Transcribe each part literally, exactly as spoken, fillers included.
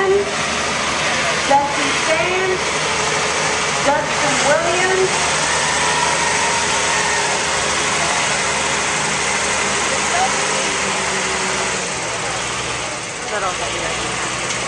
Sullivan, Jesse Sands, Justin Williams, little heavy right now.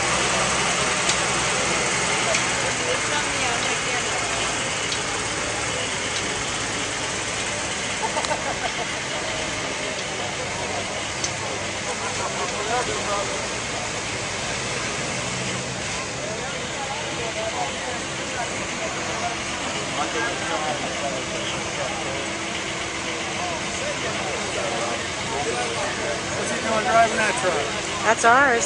What's he doing driving that truck? That's ours.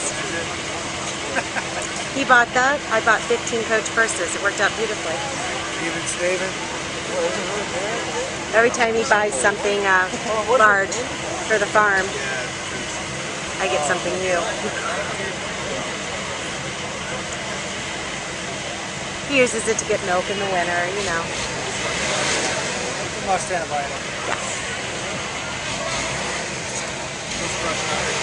He bought that. I bought fifteen coach purses. It worked out beautifully. Even Steven? Every time he buys something uh, large for the farm, I get something new. He uses it to get milk in the winter, you know. Must have item. Yes.